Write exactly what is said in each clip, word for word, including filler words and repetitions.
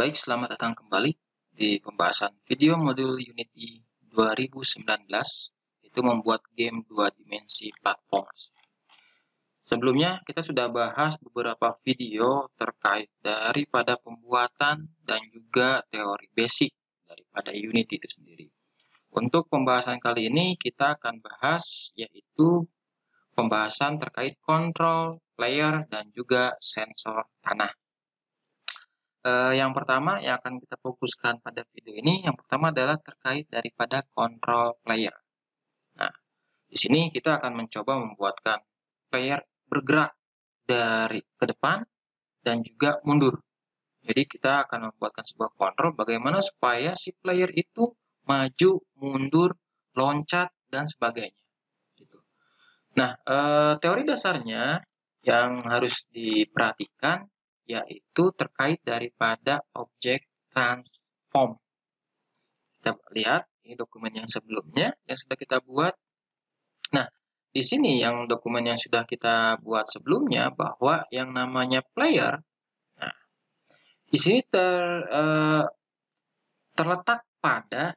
Baik, selamat datang kembali di pembahasan video modul Unity dua ribu sembilan belas, itu membuat game dua dimensi platform. Sebelumnya, kita sudah bahas beberapa video terkait daripada pembuatan dan juga teori basic daripada Unity itu sendiri. Untuk pembahasan kali ini, kita akan bahas yaitu pembahasan terkait kontrol, player, dan juga sensor tanah. Uh, yang pertama yang akan kita fokuskan pada video ini, yang pertama adalah terkait daripada control player. Nah, di sini kita akan mencoba membuatkan player bergerak dari ke depan dan juga mundur. Jadi kita akan membuatkan sebuah kontrol bagaimana supaya si player itu maju, mundur, loncat, dan sebagainya. Gitu. Nah, uh, teori dasarnya yang harus diperhatikan yaitu terkait daripada objek transform. Kita lihat ini dokumen yang sebelumnya yang sudah kita buat. Nah, di sini yang dokumen yang sudah kita buat sebelumnya bahwa yang namanya player, nah, di sini ter, eh, terletak pada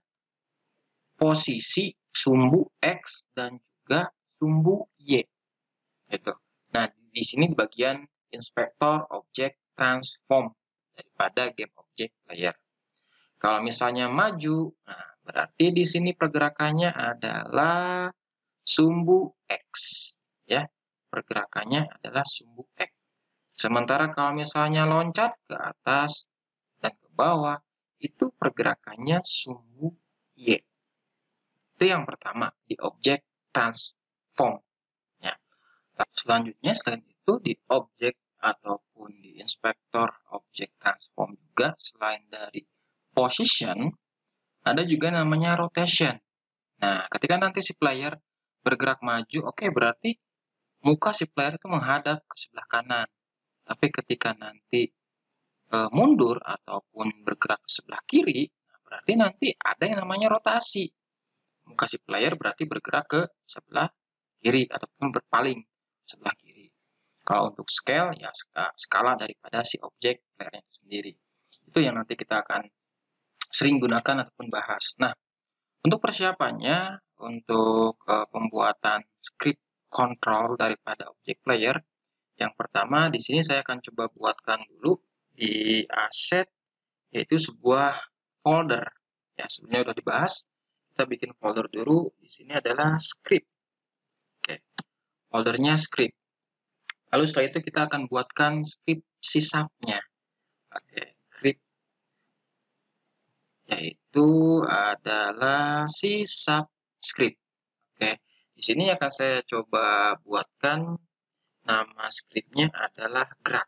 posisi sumbu X dan juga sumbu Y. Gitu. Nah, di sini di bagian inspektor objek transform daripada game object player. Kalau misalnya maju, nah berarti di sini pergerakannya adalah sumbu X, ya. Pergerakannya adalah sumbu X. Sementara kalau misalnya loncat ke atas dan ke bawah, itu pergerakannya sumbu Y. Itu yang pertama di objek transform. Ya. Selanjutnya selain itu di objek ataupun di inspektor objek transform juga selain dari position ada juga namanya rotation. Nah, ketika nanti si player bergerak maju, oke okay, berarti muka si player itu menghadap ke sebelah kanan. Tapi ketika nanti e, mundur ataupun bergerak ke sebelah kiri, nah berarti nanti ada yang namanya rotasi. Muka si player berarti bergerak ke sebelah kiri ataupun berpaling sebelah kiri. Kalau untuk scale, ya skala daripada si objek player itu sendiri. Itu yang nanti kita akan sering gunakan ataupun bahas. Nah, untuk persiapannya, untuk uh, pembuatan script control daripada objek player, yang pertama di sini saya akan coba buatkan dulu di asset, yaitu sebuah folder. Ya, sebenarnya sudah dibahas. Kita bikin folder dulu. Di sini adalah script. Oke, foldernya script. Lalu setelah itu kita akan buatkan script sysubnya. Oke, script yaitu adalah sysub script. Oke, di sini akan saya coba buatkan nama scriptnya adalah gerak.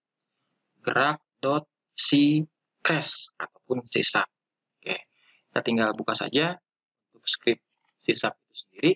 Gerak.cscrash ataupun sysub. Oke, kita tinggal buka saja untuk script sysub itu sendiri.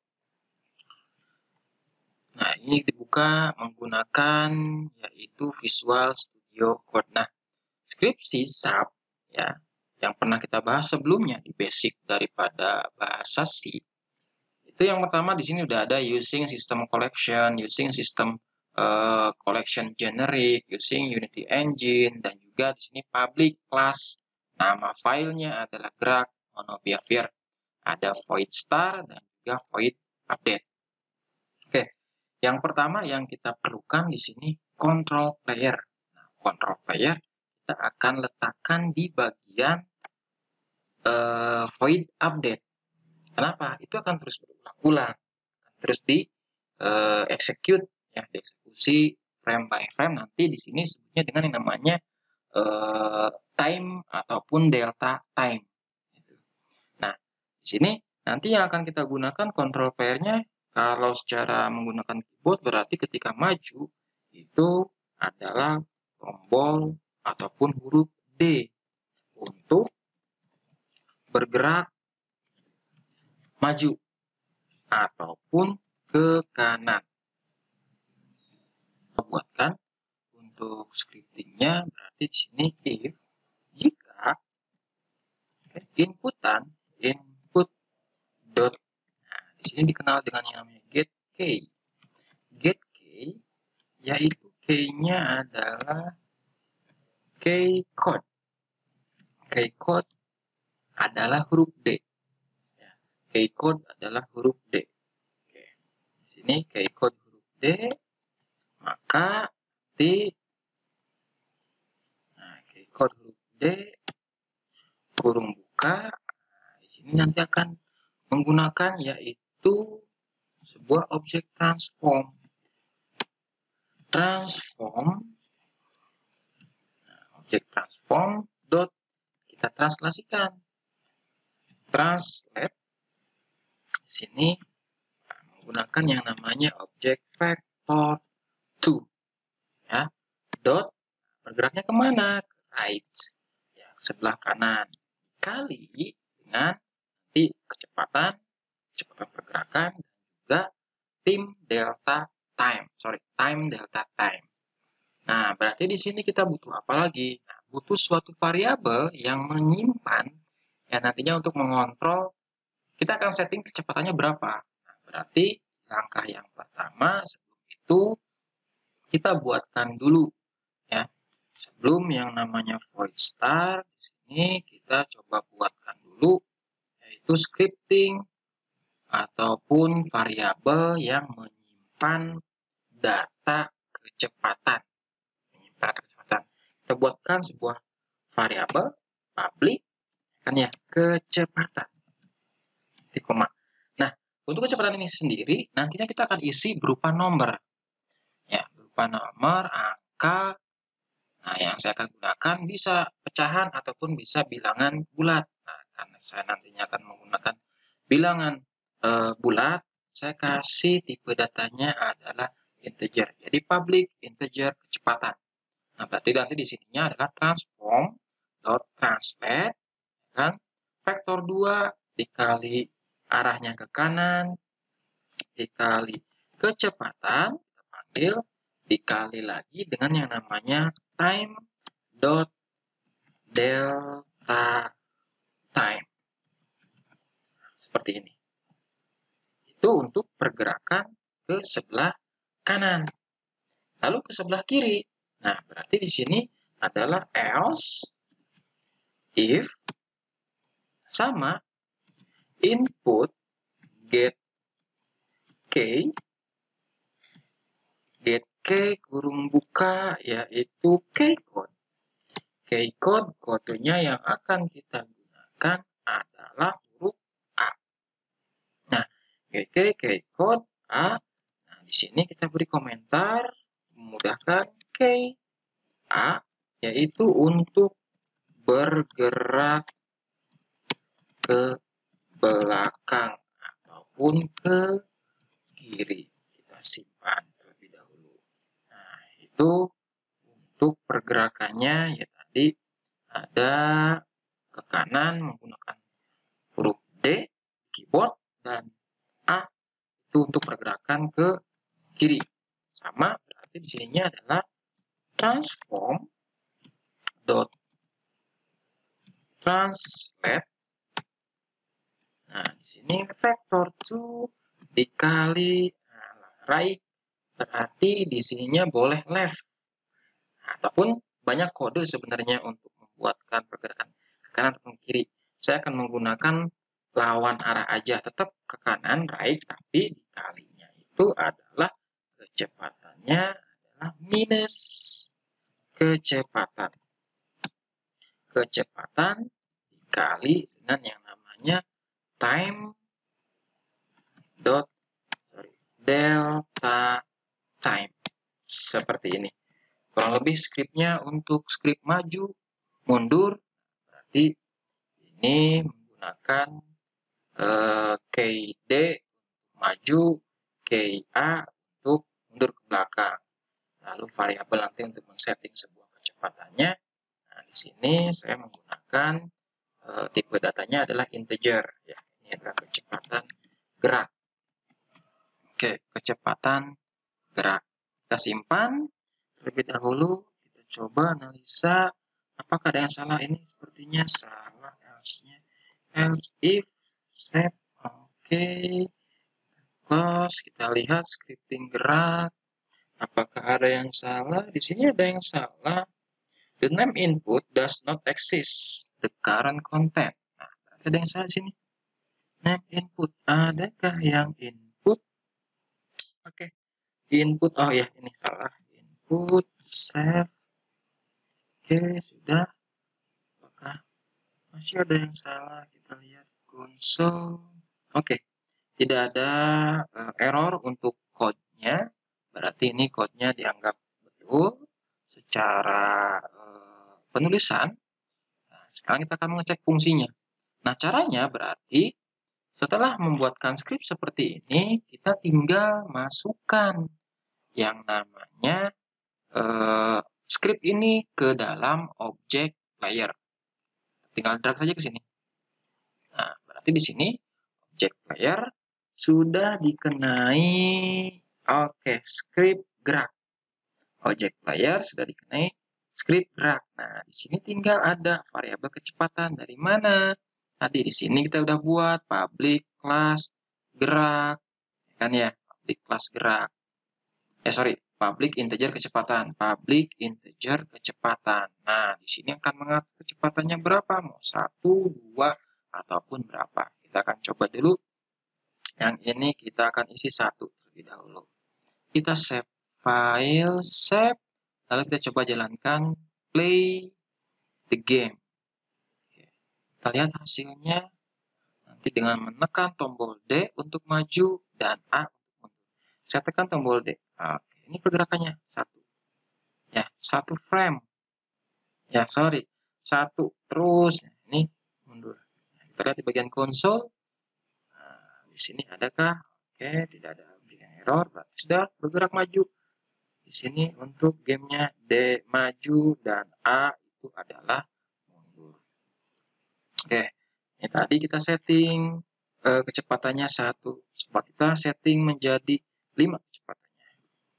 Nah, ini dibuka menggunakan yaitu Visual Studio Code. Nah, script sysub ya, yang pernah kita bahas sebelumnya di basic daripada bahasa C. Itu yang pertama di sini udah ada using system collection, using system uh, collection generic, using Unity Engine, dan juga di sini public class. Nama filenya adalah gerak monobehavior. Ada void star dan juga void update. Oke. Yang pertama yang kita perlukan di sini control player. Nah, control player kita akan letakkan di bagian uh, void update. Kenapa? Itu akan terus berulang-ulang, terus di uh, execute, ya, dieksekusi frame by frame. Nanti di sini sebutnya dengan yang namanya uh, time ataupun delta time. Nah, di sini nanti yang akan kita gunakan control player-nya. Kalau secara menggunakan keyboard berarti ketika maju itu adalah tombol ataupun huruf D untuk bergerak maju ataupun ke kanan. Kita buatkan untuk scriptingnya berarti di sini if jika inputan input dot. Di sini dikenal dengan yang namanya get key. Get key yaitu key-nya adalah key code. Keycode adalah huruf D. Ya, keycode adalah huruf D. Oke. Di sini keycode huruf D, maka di nah, keycode huruf D kurung buka. Nah, di sini nanti akan menggunakan yaitu sebuah objek transform. Transform, nah, objek transform dot kita translasikan. Translate di sini nah, menggunakan yang namanya objek vector two, ya. Dot bergeraknya kemana? Ke right, ya, sebelah kanan. Kali dengan nanti kecepatan, kecepatan pergerakan dan juga tim delta time, sorry, time delta time. Nah, berarti di sini kita butuh apa lagi? Nah, butuh suatu variabel yang menyimpan ya nantinya untuk mengontrol kita akan setting kecepatannya berapa. Nah, berarti langkah yang pertama sebelum itu kita buatkan dulu ya. Sebelum yang namanya void start, di sini kita coba buatkan dulu yaitu scripting ataupun variabel yang menyimpan data kecepatan. Menyimpan kecepatan. Kita buatkan sebuah variabel public kan ya, kecepatan. Titik koma. Nah, untuk kecepatan ini sendiri nantinya kita akan isi berupa nomor. Ya, berupa nomor, angka. Nah, yang saya akan gunakan bisa pecahan ataupun bisa bilangan bulat. Nah, karena saya nantinya akan menggunakan bilangan e, bulat, saya kasih tipe datanya adalah integer. Jadi public integer kecepatan. Nah, berarti nanti di sininya adalah transform dot translate kan vektor dua dikali arahnya ke kanan dikali kecepatan kita panggil dikali lagi dengan yang namanya time dot delta time. Seperti ini. Itu untuk pergerakan ke sebelah kanan. Lalu ke sebelah kiri. Nah, berarti di sini adalah else if sama input get k get k kurung buka yaitu keycode. Keycode kodenya yang akan kita gunakan adalah huruf A. Nah, get k keycode A. Nah, di sini kita beri komentar memudahkan k A yaitu untuk bergerak ke belakang ataupun ke kiri. Kita simpan terlebih dahulu. Nah, itu untuk pergerakannya ya tadi ada ke kanan menggunakan huruf D keyboard dan A itu untuk pergerakan ke kiri. Sama berarti di sininya adalah transform dot translate. Nah, di sini vector two dikali nah, right berarti di sininya boleh left ataupun banyak kode sebenarnya untuk membuatkan pergerakan ke kanan ataupun ke kiri. Saya akan menggunakan lawan arah aja, tetap ke kanan right, tapi dikalinya itu adalah kecepatannya adalah minus kecepatan. Kecepatan dikali dengan yang namanya time dot sorry, delta time. Seperti ini. Kurang lebih skripnya untuk skrip maju, mundur, berarti ini menggunakan eh, K D maju, K A untuk mundur ke belakang. Lalu variabel nanti untuk men-setting sebuah kecepatannya. Nah, di sini saya menggunakan eh, tipe datanya adalah integer. Ya, ini adalah kecepatan gerak. Oke, kecepatan gerak. Kita simpan. Terlebih dahulu kita coba analisa apakah ada yang salah. Ini sepertinya salah else-nya. Else if set oke okay. Close. Kita lihat scripting gerak apakah ada yang salah. Di sini ada yang salah. The name input does not exist the current content. Nah, berarti ada yang salah di sini. Name input, adakah yang input? Oke, okay. Input, oh ya ini salah. Input save. Oke, okay, sudah. Apakah masih ada yang salah? Kita lihat konsol. Oke, okay. Tidak ada uh, error untuk code-nya. Berarti ini code-nya dianggap betul secara uh, penulisan. Nah, sekarang kita akan mengecek fungsinya. Nah, caranya berarti setelah membuatkan script seperti ini, kita tinggal masukkan yang namanya uh, script ini ke dalam objek player. Tinggal drag saja ke sini. Nah, berarti di sini objek player sudah dikenai oke okay, script gerak. Objek player sudah dikenai script gerak. Nah, di sini tinggal ada variabel kecepatan dari mana? Tadi di sini kita udah buat public class gerak, kan ya, public class gerak. Eh sorry, public integer kecepatan, public integer kecepatan. Nah, di sini akan mengatur kecepatannya berapa? Mau satu, dua, ataupun berapa? Kita akan coba dulu. Yang ini kita akan isi satu terlebih dahulu. Kita save file, save, lalu kita coba jalankan play the game. Oke. Kita lihat hasilnya nanti dengan menekan tombol D untuk maju dan A untuk mundur. Saya tekan tombol D. Oke, ini pergerakannya satu. Ya, satu frame. Ya, sorry, satu terus. Ini mundur. Kita lihat di bagian konsol. Nah, di sini adakah? Oke, tidak ada error, berarti sudah bergerak maju. Di sini untuk gamenya D maju dan A itu adalah mundur. Oke, ini tadi kita setting eh, kecepatannya satu. Setelah kita setting menjadi lima kecepatannya.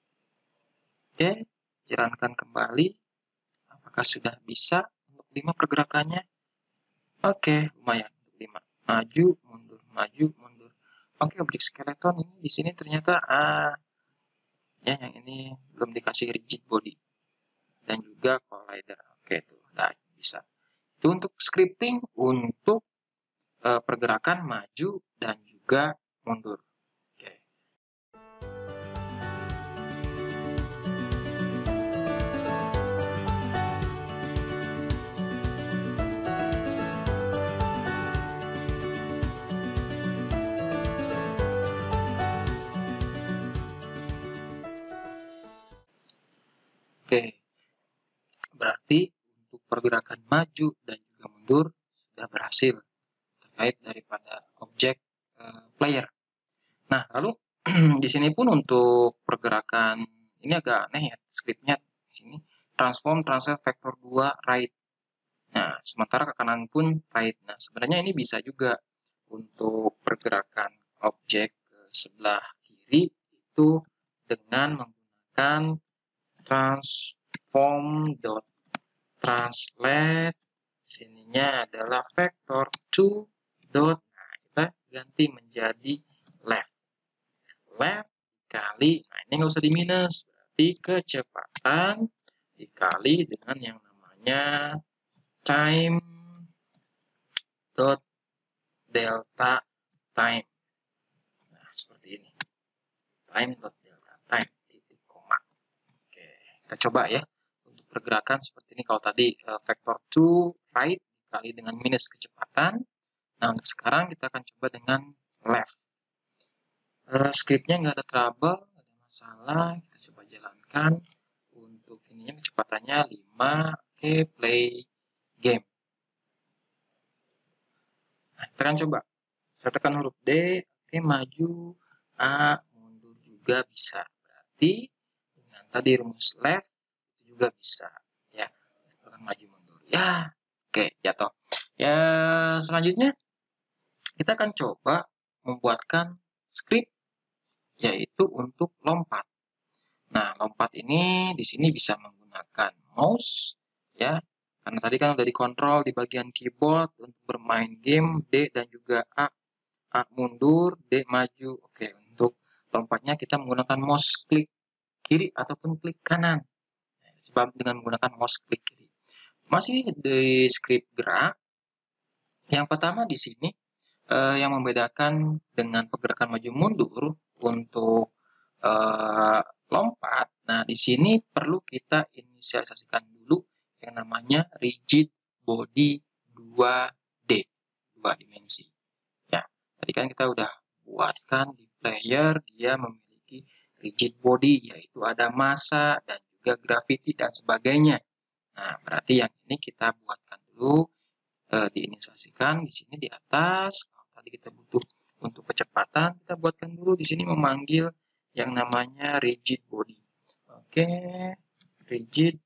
Oke, jalankan kembali. Apakah sudah bisa untuk lima pergerakannya? Oke, lumayan untuk lima. Maju, mundur, maju, mundur. Oke, objek skeleton ini di sini ternyata ah, ya yang ini belum dikasih rigid body dan juga collider. Oke, itu udah bisa. Itu untuk scripting untuk uh, pergerakan maju dan juga mundur. Oke. Oke, berarti untuk pergerakan maju dan juga mundur sudah berhasil terkait daripada objek uh, player. Nah, lalu di sini pun untuk pergerakan ini agak aneh ya scriptnya di sini transform transfer vektor dua right. Nah, sementara ke kanan pun right. Nah, sebenarnya ini bisa juga untuk pergerakan objek ke sebelah kiri itu dengan menggunakan transform dot translate sininya adalah vector two dot, nah kita ganti menjadi left left dikali, nah ini nggak usah di minus, berarti kecepatan dikali dengan yang namanya time dot delta time. Nah seperti ini, time dot delta time titik koma. Oke, kita coba ya untuk pergerakan seperti ini. Kalau tadi uh, vector two right dikali dengan minus kecepatan. Nah untuk sekarang kita akan coba dengan left. Uh, scriptnya nggak ada trouble, nggak ada masalah. Kita coba jalankan. Untuk ininya kecepatannya lima. Oke, play game. Nah, kita akan coba. Saya tekan huruf D. Oke, maju. A, mundur juga bisa. Berarti dengan tadi rumus left itu juga bisa. Ya, tekan maju mundur. Ya, oke, jatuh. Ya, selanjutnya kita akan coba membuatkan script yaitu untuk lompat. Nah, lompat ini di sini bisa menggunakan mouse ya. Karena tadi kan udah dikontrol di bagian keyboard untuk bermain game D dan juga A. A mundur, D maju. Oke, untuk lompatnya kita menggunakan mouse klik kiri ataupun klik kanan. Sebab dengan menggunakan mouse klik kiri. Masih di script gerak. Yang pertama di sini eh, yang membedakan dengan pergerakan maju mundur untuk eh, lompat. Nah, di sini perlu kita inisialisasikan dulu yang namanya rigid body dua D, dua dimensi. Ya, tadi kan kita udah buatkan di player, dia memiliki rigid body, yaitu ada massa dan juga gravity dan sebagainya. Nah, berarti yang ini kita buatkan dulu, eh, diinisialisasikan di sini di atas. Kalau tadi kita butuh untuk kecepatan, kita buatkan dulu di sini memanggil yang namanya rigid body. Oke, rigid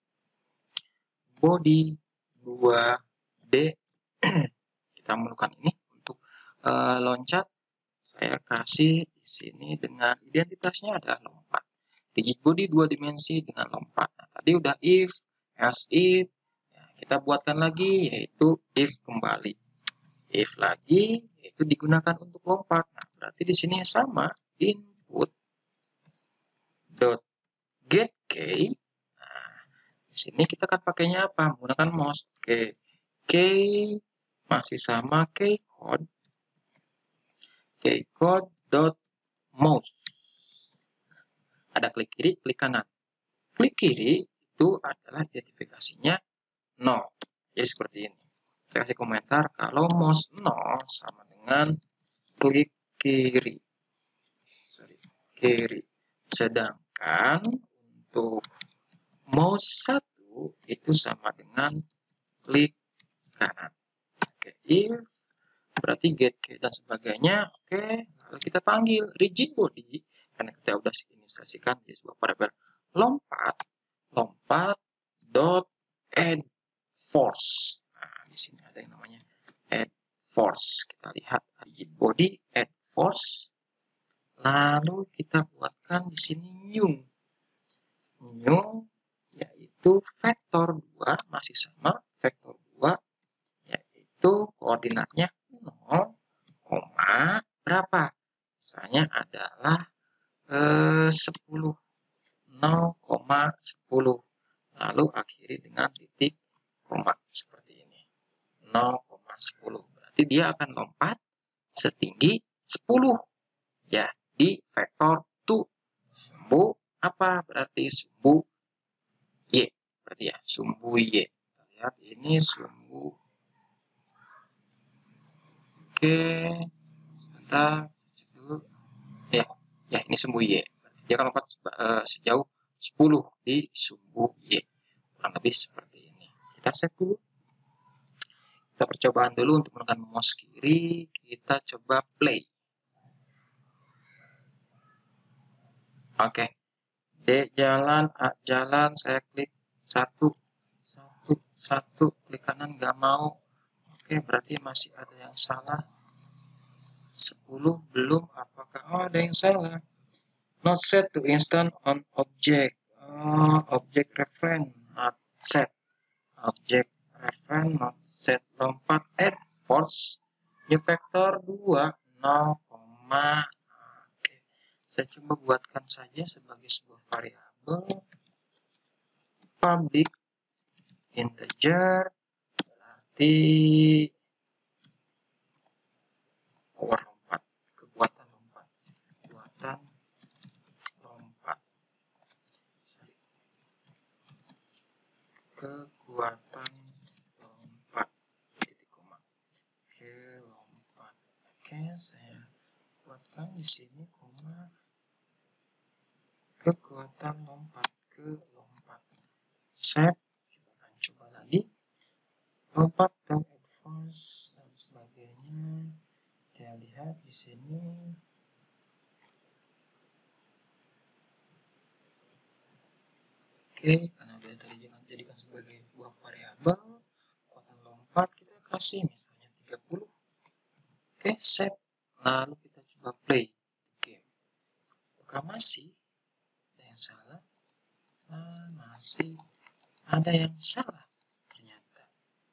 body dua D. Kita memerlukan ini untuk uh, loncat. Saya kasih di sini dengan identitasnya adalah lompat. Rigid body dua dimensi dengan lompat. Nah, tadi udah if, else if. Ya, kita buatkan lagi yaitu if kembali. If lagi yaitu digunakan untuk lompat. Nah, berarti di sini sama input dot get key. Nah, di sini kita akan pakainya apa? Menggunakan mouse. Oke, key masih sama key code. Key code dot mouse. Ada klik kiri, klik kanan. Klik kiri itu adalah identifikasinya nol. Jadi seperti ini. Saya kasih komentar kalau mouse nol sama dengan klik kiri. Sorry, kiri. Sedangkan untuk mouse satu itu sama dengan klik kanan. Oke, if berarti get key dan sebagainya. Oke, lalu kita panggil rigid body karena kita udah inisialisasikan di sebuah variabel lompat, lompat dot add force. Nah, di sini ada yang namanya add force. Kita lihat rigid body add force. Lalu kita buatkan di sini new. New yaitu vektor dua masih sama vektor dua yaitu koordinatnya nol, berapa? Misalnya adalah eh, sepuluh. nol, sepuluh. Lalu akhiri dengan titik koma seperti ini. nol, sepuluh. Berarti dia akan lompat setinggi sepuluh. Ya, di vektor dua. Sumbu apa? Berarti sumbu Y. Berarti ya, sumbu Y. Kita lihat ini sumbu. Oke. Sebentar. Dulu. Ya, ya ini sumbu Y. Berarti dia akan lompat uh, sejauh sepuluh di sumbu Y. Kurang lebih seperti ini. Kita set dulu. Kita percobaan dulu untuk menekan mouse kiri. Kita coba play. Oke. D jalan, A jalan, saya klik satu, satu, satu, klik kanan nggak mau. Oke, berarti masih ada yang salah. sepuluh belum, apakah oh, ada yang salah? Not set to instant on object. Oh, object reference not set. Object reference not set. Lompat add force di vektor dua, nol, oke. Saya coba buatkan saja sebagai sebuah variabel public integer, berarti power lompat, kekuatan lompat, kekuatan lompat, sorry. kekuatan lompat, titik koma, oke lompat, oke saya buatkan di sini koma, kekuatan lompat, ke lompat, save. Kita akan coba lagi lompat dan advance dan sebagainya. Kita lihat di sini. Oke, karena dia tadi jangan jadikan sebagai buah variabel, kekuatan lompat kita kasih misalnya tiga puluh. Oke, save. Lalu kita coba play game. Apakah masih ada yang salah? Nah, masih ada yang salah. Ternyata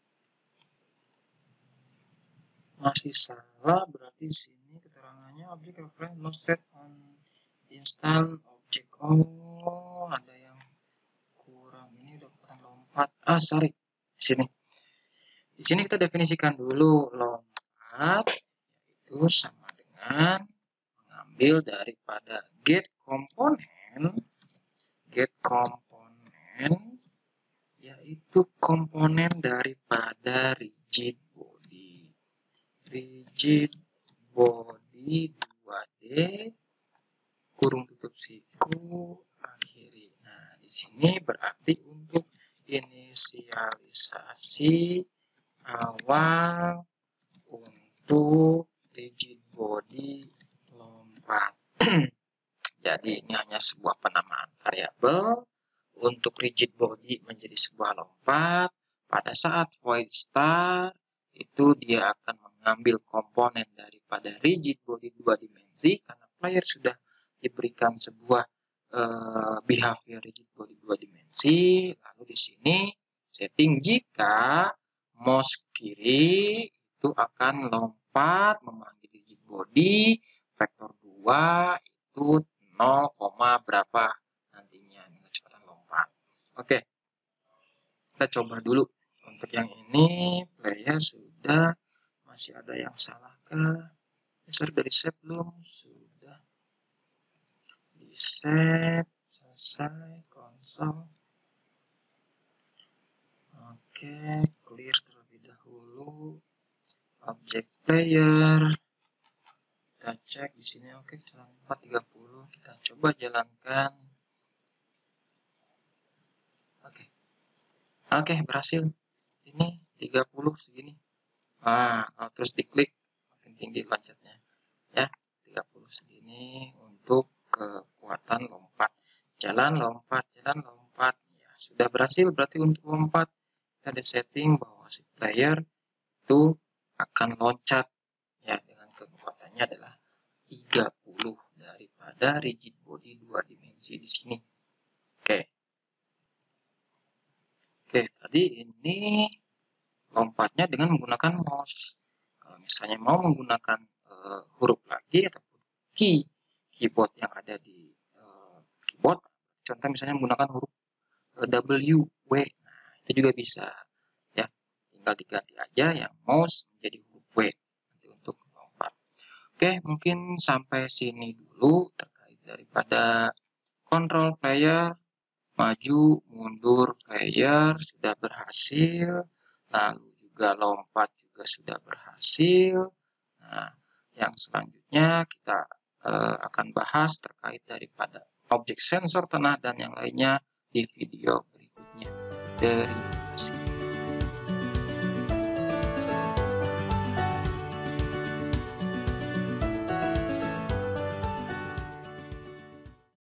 masih salah, berarti sini keterangannya object reference not set on instant object. Oh, ada yang kurang. Ini udah kurang lompat. Ah, sorry. di sini. Di sini kita definisikan dulu lompat, itu sama dengan mengambil daripada get komponen, get komponen, yaitu komponen daripada rigid body. Rigid body dua D, kurung tutup siku, akhiri. Nah, di sini berarti untuk inisialisasi awal untuk rigid body lompat. Jadi ini hanya sebuah penamaan variabel untuk rigid body menjadi sebuah lompat. Pada saat void start itu dia akan mengambil komponen daripada rigid body dua dimensi karena player sudah diberikan sebuah uh, behavior rigid body dua dimensi. Lalu di sini setting jika mouse kiri itu akan lompat memanggil rigid body vektor dua itu nol, berapa nantinya kecepatan lompat. Oke, kita coba dulu. Untuk yang ini player sudah, masih ada yang salah kah? Sudah di save belum? Sudah di save, selesai konsol. Oke, clear terlebih dahulu objek player. Kita cek di sini, oke, jalan empat tiga puluh. Kita coba jalankan. Oke, oke, berhasil. Ini tiga puluh segini. Ah, terus diklik makin tinggi loncatnya. Ya, tiga puluh segini untuk kekuatan lompat. Jalan lompat, jalan lompat. Ya, sudah berhasil berarti untuk lompat. Kita ada setting bahwa si player itu akan loncat ya dengan kekuatannya adalah tiga puluh daripada rigid body dua dimensi di sini. Oke. Oke, tadi ini lompatnya dengan menggunakan mouse. Kalau misalnya mau menggunakan uh, huruf lagi ataupun key keyboard yang ada di uh, keyboard, contoh misalnya menggunakan huruf uh, W, W, nah itu juga bisa ya. Tinggal diganti aja yang mouse menjadi huruf W nanti untuk lompat. Oke, mungkin sampai sini dulu terkait daripada control player, maju, mundur player sudah berhasil. Lalu juga lompat juga sudah berhasil. Nah, yang selanjutnya kita uh, akan bahas terkait daripada objek sensor tanah dan yang lainnya di video berikutnya. Dari